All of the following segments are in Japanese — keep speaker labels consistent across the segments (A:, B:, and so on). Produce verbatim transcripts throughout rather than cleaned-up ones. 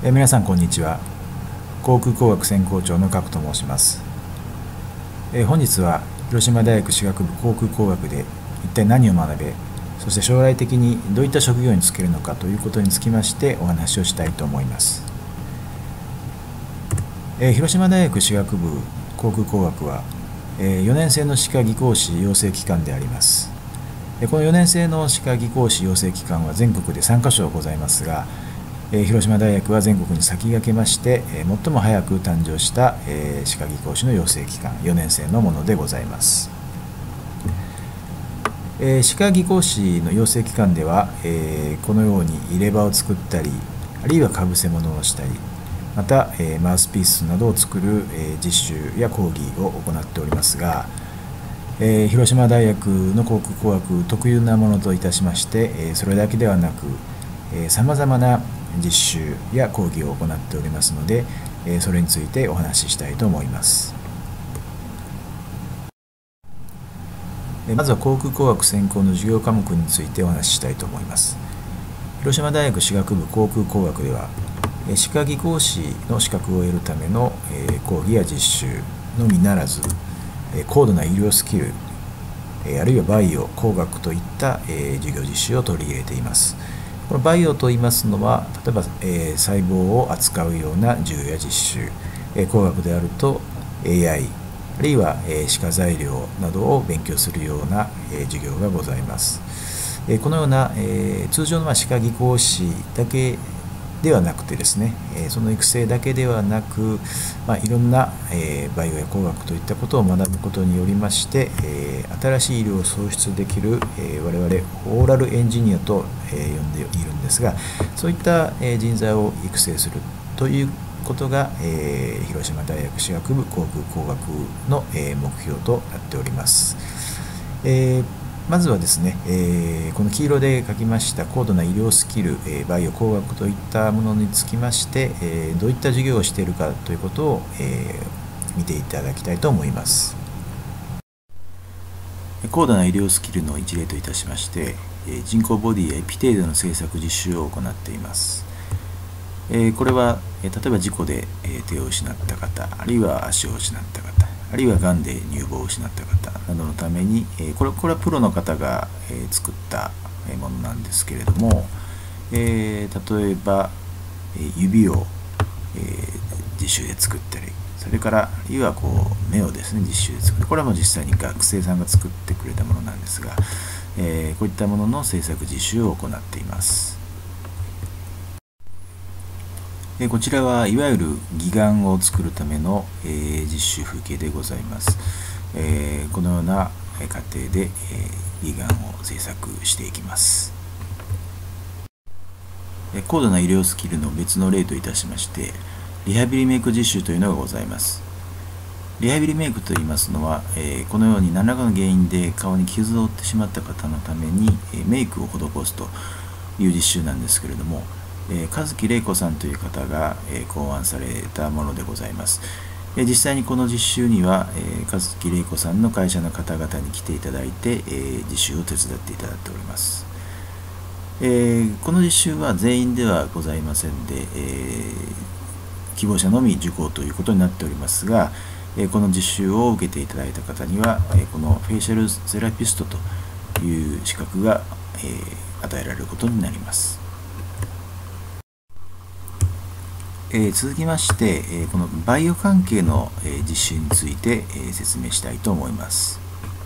A: えー、皆さんこんにちは。航空工学専攻長の角と申します。えー、本日は広島大学歯学部航空工学で一体何を学べ、そして将来的にどういった職業に就けるのかということにつきましてお話をしたいと思います。えー、広島大学歯学部航空工学は、えー、よねん生の歯科技工士養成機関であります。このよねん生の歯科技工士養成機関は全国でさんかしょございますが、広島大学は全国に先駆けまして最も早く誕生した歯科技工士の養成機関、よねん生のものでございます。歯科技工士の養成機関ではこのように入れ歯を作ったり、あるいはかぶせ物をしたり、またマウスピースなどを作る実習や講義を行っておりますが、広島大学の航空工学特有なものといたしまして、それだけではなくさまざまな実習や講義を行っておりますので、それについてお話ししたいと思います。まずは航空工学専攻の授業科目についてお話ししたいと思います。広島大学歯学部航空工学では、歯科技工士の資格を得るための講義や実習のみならず、高度な医療スキル、あるいはバイオ、工学といった授業実習を取り入れています。このバイオといいますのは、例えば、えー、細胞を扱うような授業や実習、えー、工学であると エーアイ、あるいは、えー、歯科材料などを勉強するような、えー、授業がございます。えー、このような、えー、通常の、まあ、歯科技工士だけではなくてですね、えー、その育成だけではなく、まあ、いろんな、えー、バイオや工学といったことを学ぶことによりまして、えー、新しい医療を創出できる、えー、我々オーラルエンジニアと、えー、呼んでいるんですが、そういった、えー、人材を育成するということが、えー、広島大学歯学部航空工学の、えー、目標となっております。えーまずはですね、えー、この黄色で書きました高度な医療スキル、えー、バイオ工学といったものにつきまして、えー、どういった授業をしているかということを、えー、見ていただきたいと思います。高度な医療スキルの一例といたしまして、人工ボディやエピテードの製作実習を行っています。これは例えば事故で手を失った方、あるいは足を失った方、あるいはがんで乳房を失った方などのために、これこれはプロの方が作ったものなんですけれども、例えば指を実習で作ったり、それからあるいはこう目をですね実習で作る、これはもう実際に学生さんが作ってくれたものなんですが、こういったものの制作実習を行っています。こちらはいわゆる義眼を作るための実習風景でございます。このような過程で義眼を制作していきます。高度な医療スキルの別の例といたしまして、リハビリメイク実習というのがございます。リハビリメイクといいますのは、このように何らかの原因で顔に傷を負ってしまった方のためにメイクを施すという実習なんですけれども、和木玲子さんという方が考案されたものでございます。実際にこの実習には和木玲子さんの会社の方々に来ていただいて実習を手伝っていただいております。この実習は全員ではございませんで、希望者のみ受講ということになっておりますが、この実習を受けていただいた方にはこのフェイシャルセラピストという資格が与えられることになります。えー、続きまして、えー、このバイオ関係の、えー、実習について、えー、説明したいと思います。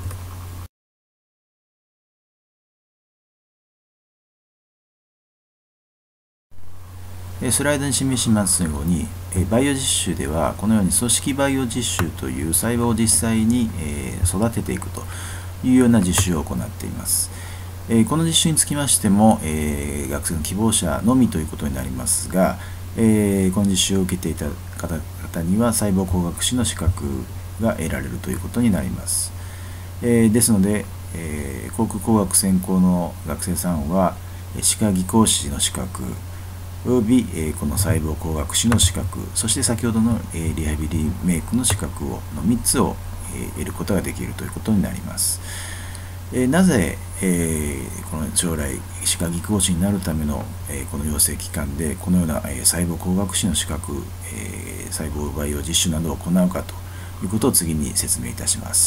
A: スライドに示しますように、バイオ実習ではこのように組織バイオ実習という細胞を実際に育てていくというような実習を行っています。この実習につきましても学生の希望者のみということになりますが、えー、この実習を受けていた方々には細胞工学士の資格が得られるということになります。えー、ですので、えー、航空工学専攻の学生さんは歯科技工士の資格および、えー、この細胞工学士の資格、そして先ほどの、えー、リハビリメイクの資格をのみっつを、えー、得ることができるということになります。えー、なぜ、 えー、この将来歯科技工士になるための、えー、この養成機関でこのような、えー、細胞工学士の資格、えー、細胞培養実習などを行うかということを次に説明いたします。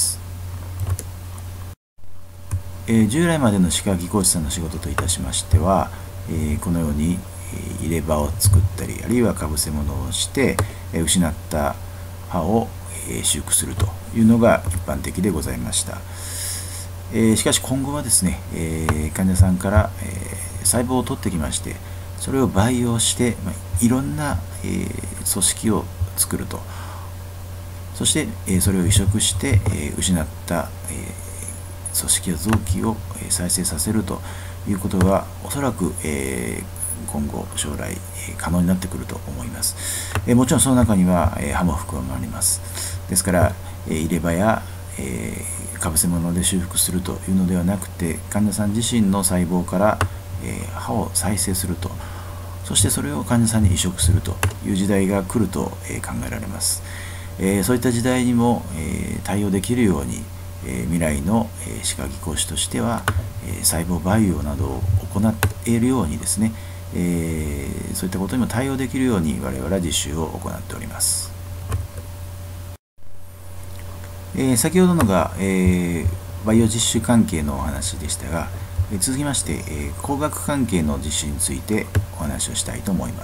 A: えー、従来までの歯科技工士さんの仕事といたしましては、えー、このように、えー、入れ歯を作ったりあるいはかぶせ物をして、えー、失った歯を、えー、修復するというのが一般的でございました。えー、しかし今後はですね、えー、患者さんから、えー、細胞を取ってきましてそれを培養して、まあ、いろんな、えー、組織を作ると、そして、えー、それを移植して、えー、失った、えー、組織や臓器を再生させるということがおそらく、えー、今後将来、えー、可能になってくると思います。えー、もちろんその中には、えー、歯も含まれます。ですから、えー、入れ歯や、えーかぶせ物で修復するというのではなくて患者さん自身の細胞から、えー、歯を再生すると、そしてそれを患者さんに移植するという時代が来ると、えー、考えられます。えー、そういった時代にも、えー、対応できるように、えー、未来の、えー、歯科技工士としては、えー、細胞培養などを行っているようにですね、えー、そういったことにも対応できるように我々は実習を行っております。えー、先ほどのが、えー、バイオ実習関係のお話でしたが、えー、続きまして、えー、工学関係の実習についてお話をしたいと思います。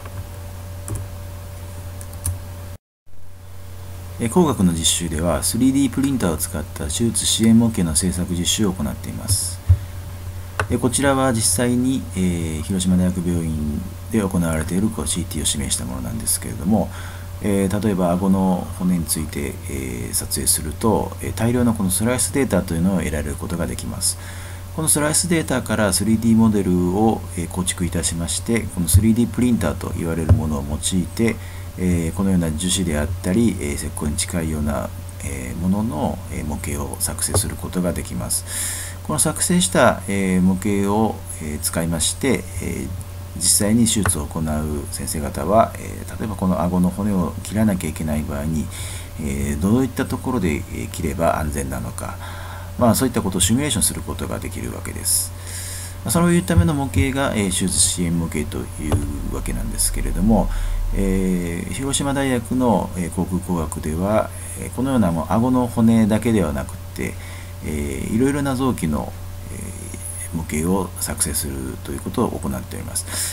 A: えー、工学の実習では スリーディー プリンターを使った手術支援模型の製作実習を行っています。えー、こちらは実際に、えー、広島大学病院で行われている シーティー を示したものなんですけれども、えー、例えば顎の骨について、えー、撮影すると、えー、大量のこのスライスデータというのを得られることができます。このスライスデータから スリーディー モデルを、えー、構築いたしましてこの スリーディー プリンターと言われるものを用いて、えー、このような樹脂であったり、えー、石膏に近いような、えー、ものの、えー、模型を作成することができます。この作成した、えー、模型を、えー、使いまして、えー実際に手術を行う先生方は、えー、例えばこの顎の骨を切らなきゃいけない場合に、えー、どういったところで切れば安全なのか、まあ、そういったことをシミュレーションすることができるわけです。そういうための模型が、えー、手術支援模型というわけなんですけれども、えー、広島大学の、えー、航空工学では、えー、このようなもう顎の骨だけではなくて、えー、いろいろな臓器の、えー模型を作成するということを行っております。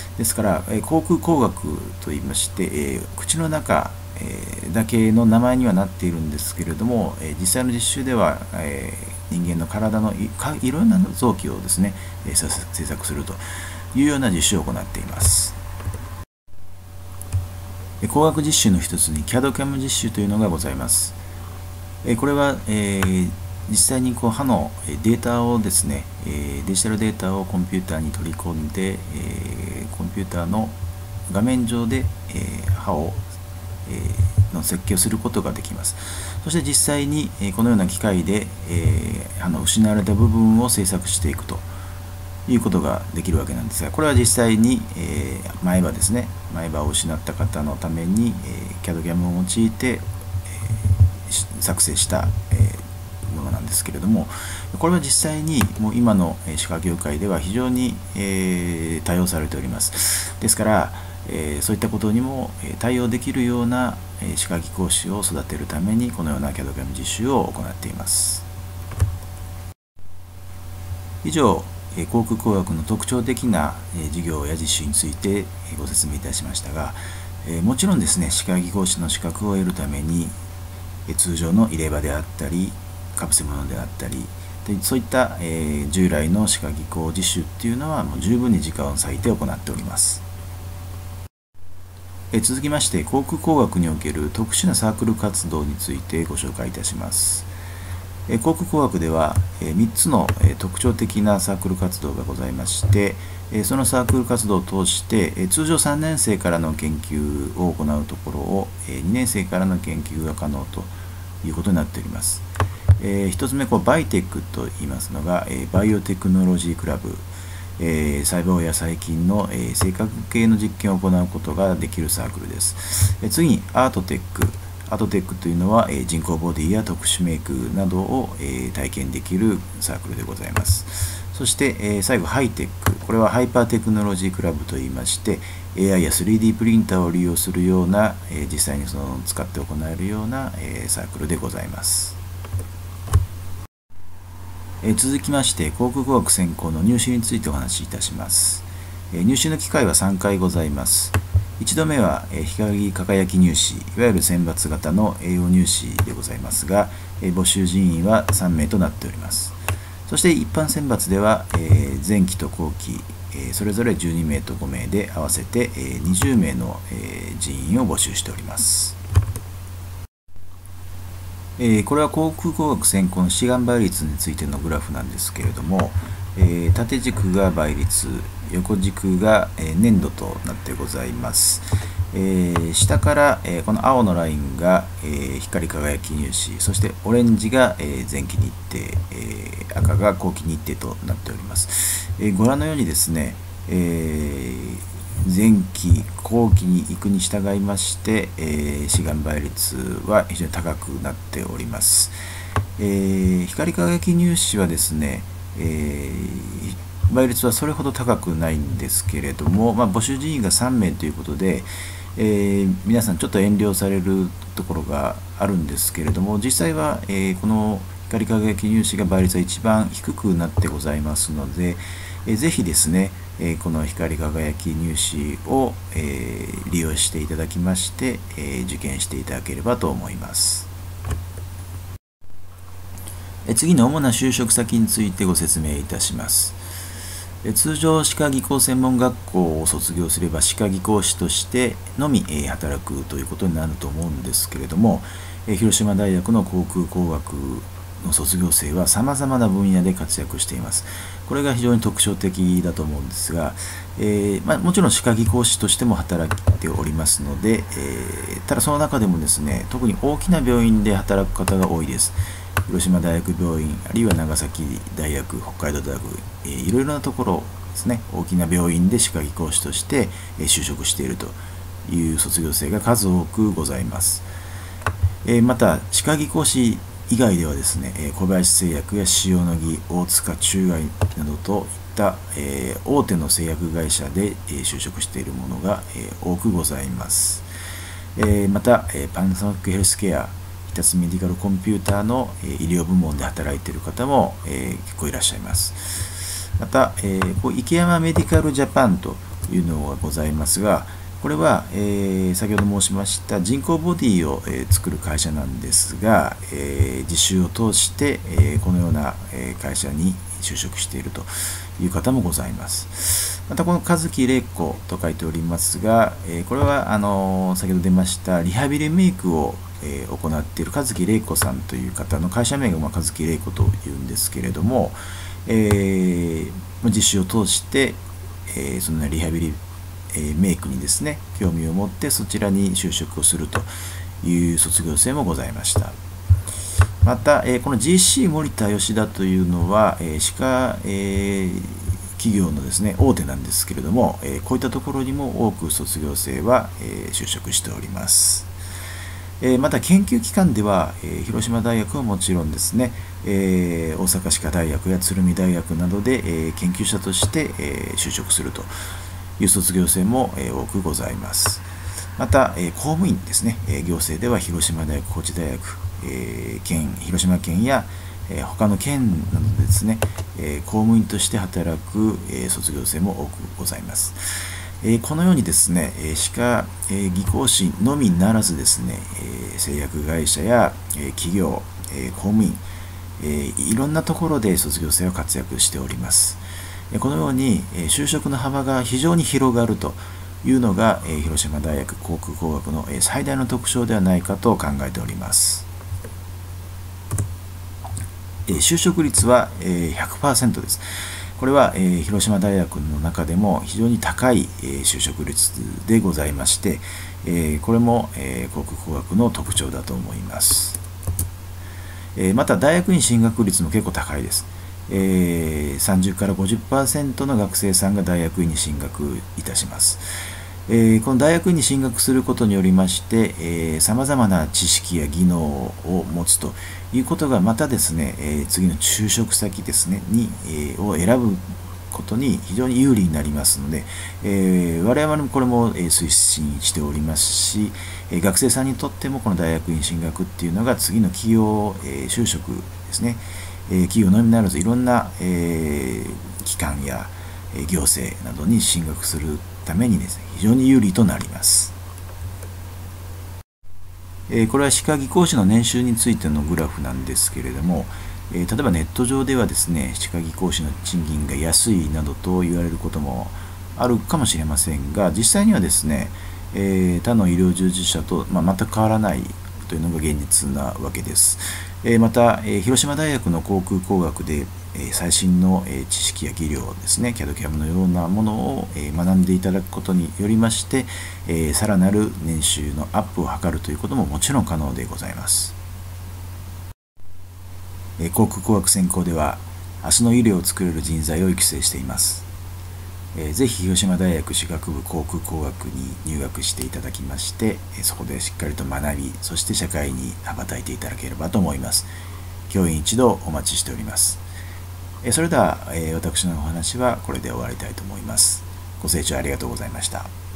A: ですから、えー、航空工学といいまして、えー、口の中、えー、だけの名前にはなっているんですけれども、えー、実際の実習では、えー、人間の体の い, かいろんな臓器をですね、えー、製作するというような実習を行っています。工学実習の一つに キャドキャム 実習というのがございます。えこれは、えー、実際にこう歯のデータをですね、デジタルデータをコンピューターに取り込んで、えコンピューターの画面上で、え歯を、えの設計をすることができます。そして実際にこのような機械で、え歯の失われた部分を製作していくということができるわけなんですが、これは実際に、え前歯ですね、前歯を失った方のために、え キャドキャム を用いて、え作成した、えものなんですけれども、これは実際にもう今の歯科業界では非常に、えー、対応されております。ですから、えー、そういったことにも対応できるような歯科技工士を育てるためにこのような キャドキャム 実習を行っています。以上、航空工学の特徴的な授業や実習についてご説明いたしましたが、もちろんですね、歯科技工士の資格を得るために通常の入れ歯であったりかぶせ物であったりでそういった、えー、従来の歯科技工実習っていうのはもう十分に時間を割いて行っております。えー、続きまして航空工学における特殊なサークル活動についてご紹介いたします。えー、航空工学では、えー、みっつの、えー、特徴的なサークル活動がございまして、えー、そのサークル活動を通して、えー、通常さんねん生からの研究を行うところを、えー、にねん生からの研究が可能ということになっております。えー、ひとつめこうバイテックと言いますのが、えー、バイオテクノロジークラブ、えー、細胞や細菌の、えー、生化系の実験を行うことができるサークルです。えー、次にアートテック、 アートテックというのは、えー、人工ボディや特殊メイクなどを、えー、体験できるサークルでございます。そして、えー、最後ハイテック、これはハイパーテクノロジークラブといいまして、 エーアイ や スリーディー プリンターを利用するような、えー、実際にその使って行えるような、えー、サークルでございます。えー、続きまして航空工学専攻の入試についてお話しいたします。えー、入試の機会はさんかいございます。いちどめは、えー、光輝き入試、いわゆる選抜型の栄養入試でございますが、えー、募集人員はさんめいとなっております。そして一般選抜では、えー、前期と後期、えー、それぞれじゅうにめいとごめいで合わせて、えー、にじゅうめいの、えー、人員を募集しております。えー、これは航空工学専攻の志願倍率についてのグラフなんですけれども、えー、縦軸が倍率、横軸が、えー、年度となってございます。えー、下から、えー、この青のラインが、えー、光輝き入試、そしてオレンジが、えー、前期日程、えー、赤が後期日程となっております。えー、ご覧のようにですね、えー、前期後期に行くに従いまして、えー、志願倍率は非常に高くなっております。えー、光輝き入試はですね、えー倍率はそれほど高くないんですけれども、まあ、募集人員がさんめいということで、えー、皆さんちょっと遠慮されるところがあるんですけれども、実際は、えー、この光輝き入試が倍率は一番低くなってございますので、えー、ぜひですね、えー、この光輝き入試を、えー、利用していただきまして、えー、受験していただければと思います。えー、次の主な就職先についてご説明いたします。通常、歯科技工専門学校を卒業すれば歯科技工士としてのみ働くということになると思うんですけれども、広島大学の航空工学の卒業生はさまざまな分野で活躍しています。これが非常に特徴的だと思うんですが、えーまあ、もちろん歯科技工士としても働いておりますので、えー、ただその中でもですね、特に大きな病院で働く方が多いです。広島大学病院、あるいは長崎大学、北海道大学、えー、いろいろなところですね、大きな病院で歯科技工士として、えー、就職しているという卒業生が数多くございます。えー、また、歯科技工士以外ではですね、えー、小林製薬や塩野義、大塚中外などといった、えー、大手の製薬会社で、えー、就職しているものが、えー、多くございます。えー、また、えー、パナソニックヘルスケア、日立メディカルコンピューターの医療部門で働いている方も、えー、結構いらっしゃいます。また、えー、こう池山メディカルジャパンというのがございますが、これは、えー、先ほど申しました人工ボディを、えー、作る会社なんですが、えー、実習を通して、えー、このような、えー、会社に就職しているという方もございます。またこの和樹玲子と書いておりますが、えー、これはあのー、先ほど出ましたリハビリメイクをえー、行っている和樹玲子さんという方の会社名が、まあ、和樹玲子というんですけれども、えー、実習を通して、えー、そのリハビリ、えー、メイクにですね興味を持ってそちらに就職をするという卒業生もございました。また、えー、この ジーシー 森田吉田というのは、えー、歯科、えー、企業のですね大手なんですけれども、えー、こういったところにも多く卒業生は、えー、就職しております。また研究機関では広島大学はもちろんですね、大阪歯科大学や鶴見大学などで研究者として就職するという卒業生も多くございます。また公務員ですね、行政では広島大学、高知大学、県広島県や他の県などでですね公務員として働く卒業生も多くございます。このようにですね、歯科技工士のみならずですね、製薬会社や企業、公務員、いろんなところで卒業生は活躍しております。このように就職の幅が非常に広がるというのが広島大学航空工学の最大の特徴ではないかと考えております。就職率は ひゃくパーセント です。これは、えー、広島大学の中でも非常に高い、えー、就職率でございまして、えー、これも、えー、航空工学の特徴だと思います。えー、また大学院進学率も結構高いです。えー、さんじゅうから ごじゅっパーセント の学生さんが大学院に進学いたします。 えー、この大学院に進学することによりましてさまざまな知識や技能を持つということがまたですね、えー、次の就職先ですねに、えー、を選ぶことに非常に有利になりますので、えー、我々もこれも推進しておりますし、学生さんにとってもこの大学院進学っていうのが次の企業、えー、就職ですね、えー、企業のみならずいろんな、えー、機関や行政などに進学するためにですね、非常に有利となります。これは歯科技工士の年収についてのグラフなんですけれども、例えばネット上ではですね、歯科技工士の賃金が安いなどと言われることもあるかもしれませんが、実際にはですね、他の医療従事者と全く変わらないというのが現実なわけです。また、広島大学の航空工学で最新の知識や技量ですね、キャドキャム のようなものを学んでいただくことによりまして、さらなる年収のアップを図るということももちろん可能でございます。航空工学専攻では、明日の医療を作れる人材を育成しています。ぜひ広島大学歯学部航空工学に入学していただきまして、そこでしっかりと学び、そして社会に羽ばたいていただければと思います。教員一同お待ちしております。それでは私のお話はこれで終わりたいと思います。ご清聴ありがとうございました。